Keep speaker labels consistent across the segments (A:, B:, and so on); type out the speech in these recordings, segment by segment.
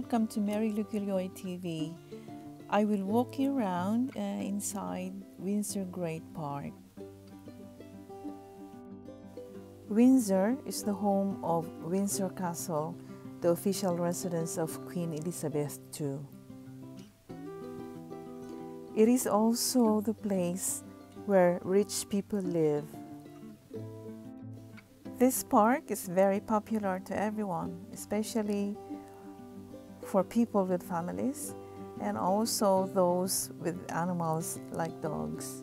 A: welcome to Mary Luquilloy TV. I will walk you around inside Windsor Great Park. Windsor is the home of Windsor Castle, the official residence of Queen Elizabeth II. It is also the place where rich people live. This park is very popular to everyone, especially for people with families and also those with animals like dogs.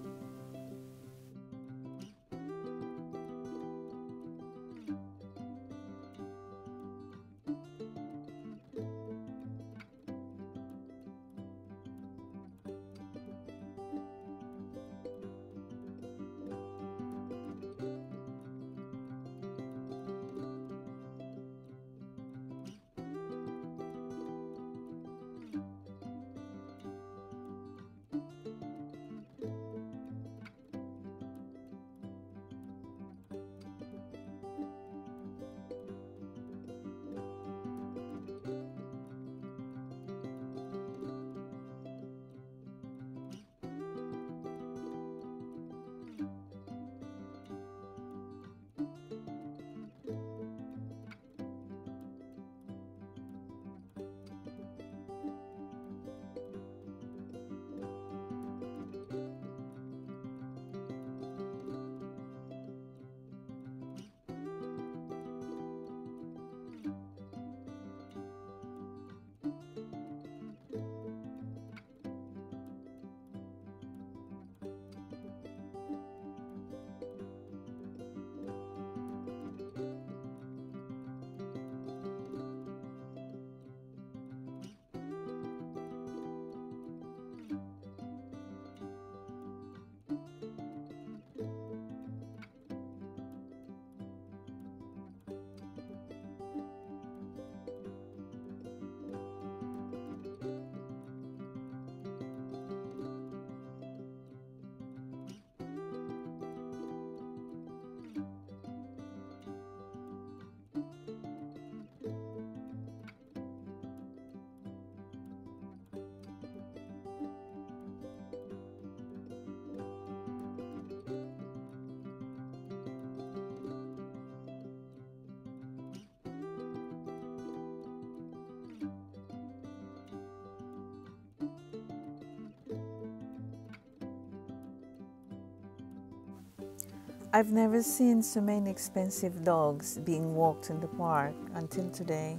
A: I've never seen so many expensive dogs being walked in the park until today.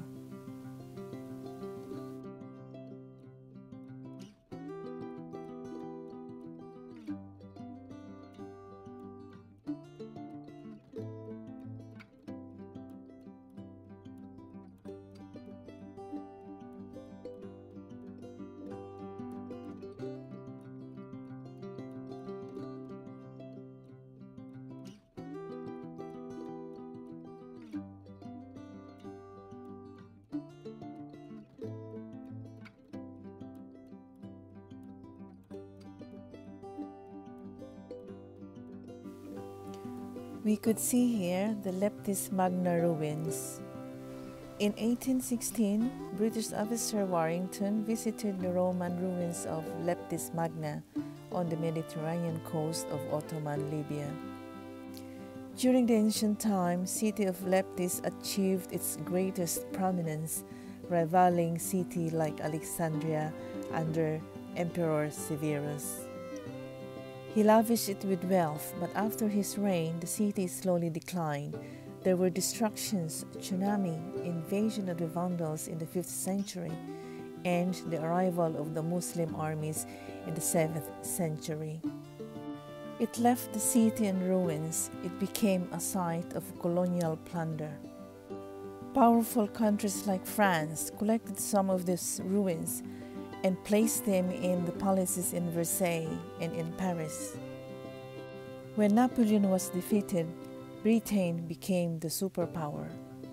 A: We could see here the Leptis Magna ruins. In 1816, British officer Warrington visited the Roman ruins of Leptis Magna on the Mediterranean coast of Ottoman Libya. During the ancient time, city of Leptis achieved its greatest prominence, rivaling city like Alexandria under Emperor Severus. He lavished it with wealth, but after his reign, the city slowly declined. There were destructions, tsunami, invasion of the Vandals in the 5th century, and the arrival of the Muslim armies in the 7th century. It left the city in ruins. It became a site of colonial plunder. Powerful countries like France collected some of these ruins and placed them in the palaces in Versailles and in Paris. When Napoleon was defeated, Britain became the superpower.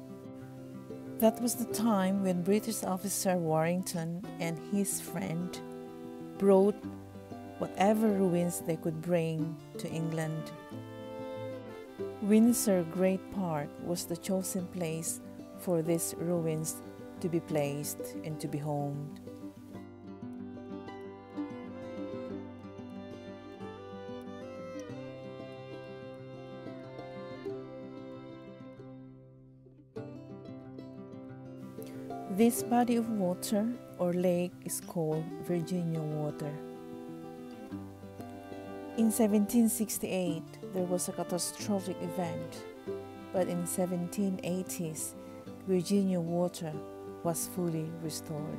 A: That was the time when British officer Warrington and his friend brought whatever ruins they could bring to England. Windsor Great Park was the chosen place for these ruins to be placed and to be homed. This body of water or lake is called Virginia Water. In 1768, there was a catastrophic event, but in 1780s, Virginia Water was fully restored.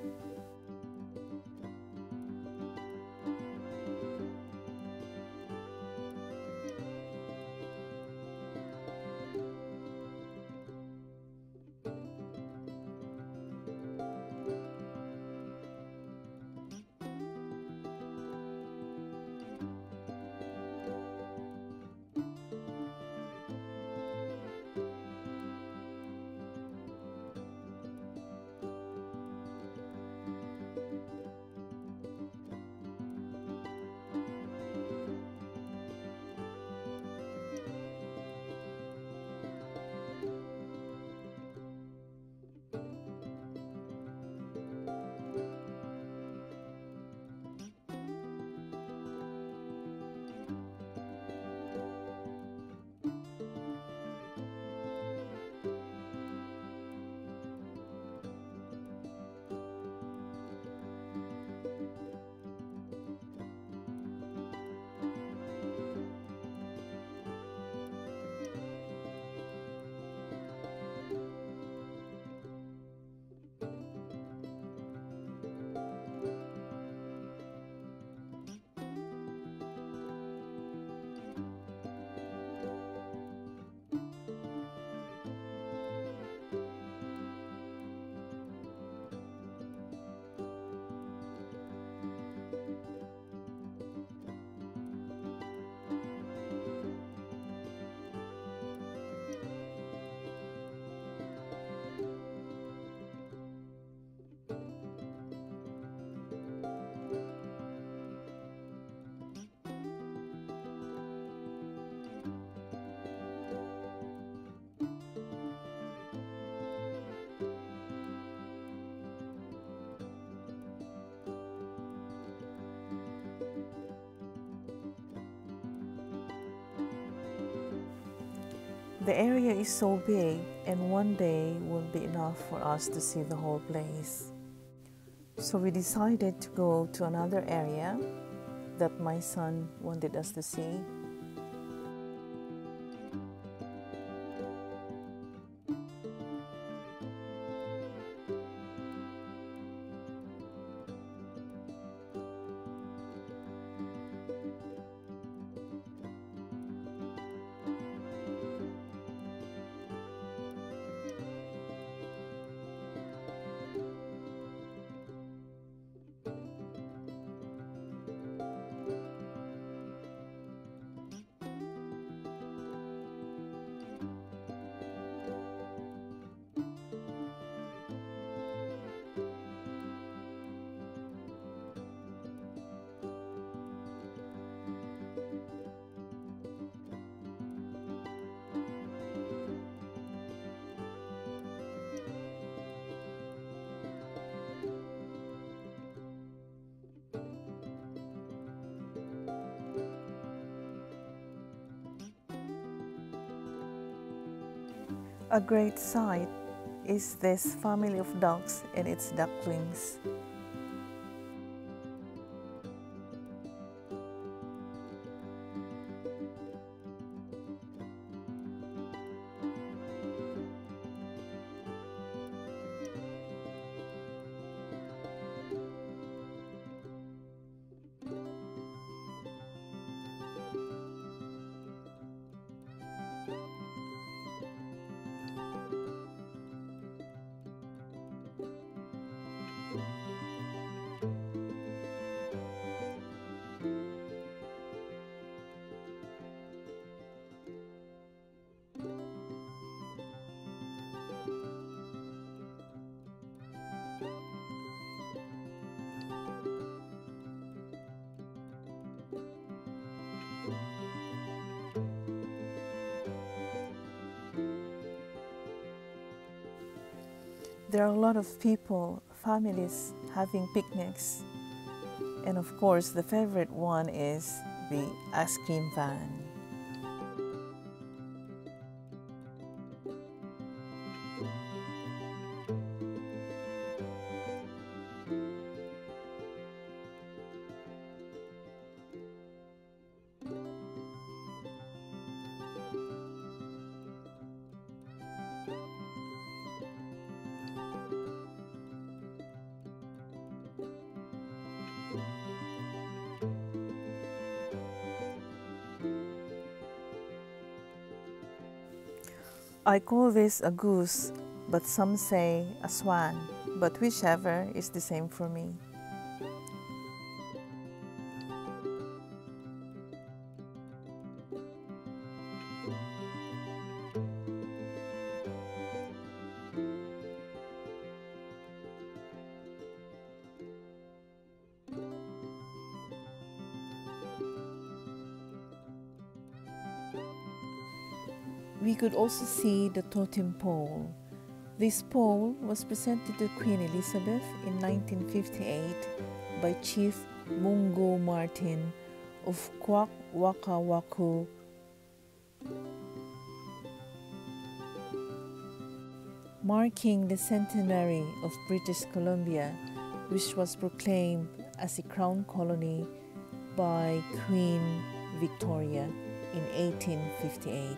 A: The area is so big, and one day won't be enough for us to see the whole place. So we decided to go to another area that my son wanted us to see. A great sight is this family of ducks and its ducklings. there are a lot of people, families having picnics. And of course, the favorite one is the ice cream van. I call this a goose, but some say a swan, but whichever is the same for me. We could also see the totem pole. This pole was presented to Queen Elizabeth in 1958 by Chief Mungo Martin of Kwakwaka'wakw, marking the centenary of British Columbia, which was proclaimed as a crown colony by Queen Victoria in 1858.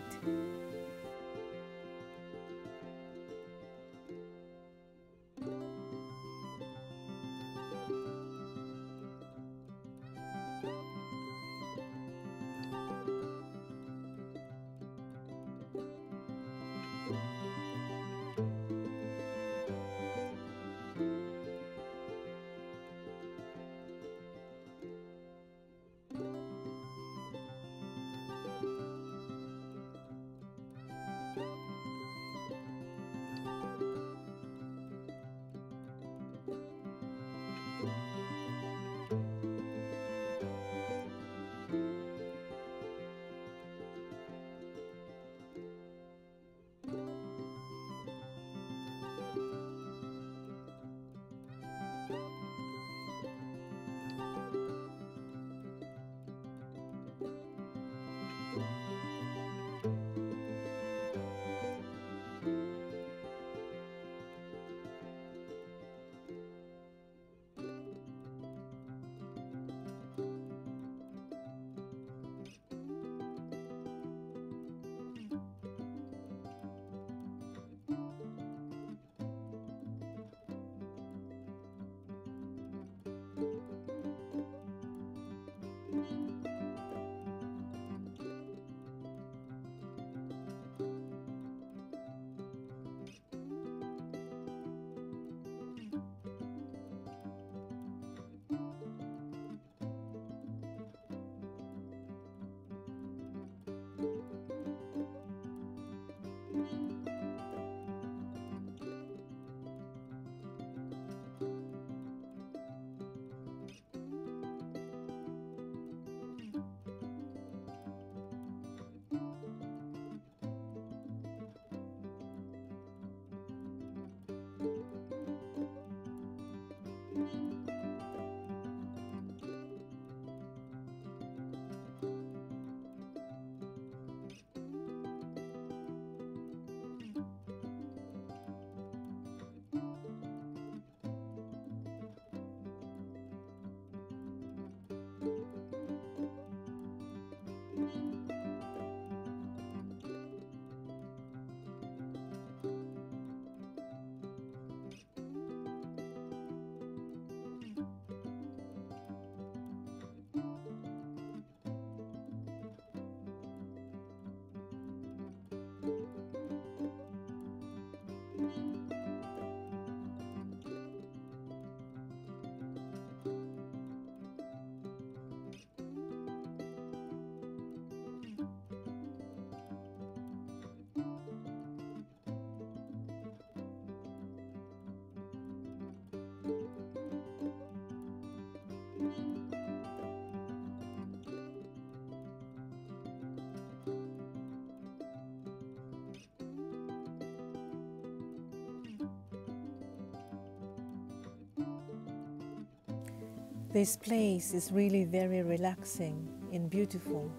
A: This place is really very relaxing and beautiful.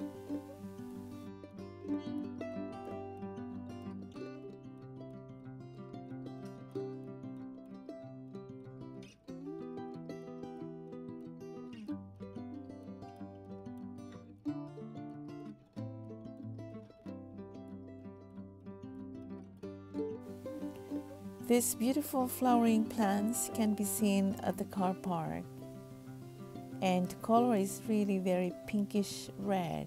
A: These beautiful flowering plants can be seen at the car park, and the color is really very pinkish red.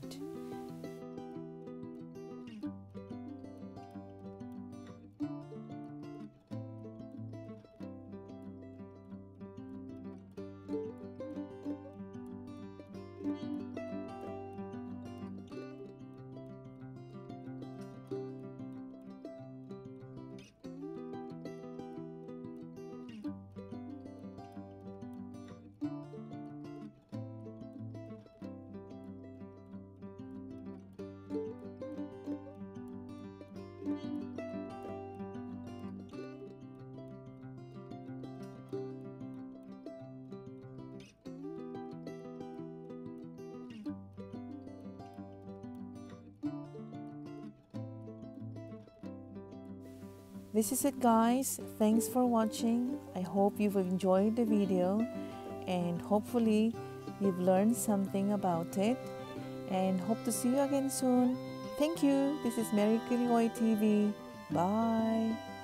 A: This is it, guys. Thanks for watching. I hope you've enjoyed the video and hopefully you've learned something about it, and hope to see you again soon. Thank you. This is Mary Kilihoy TV. Bye.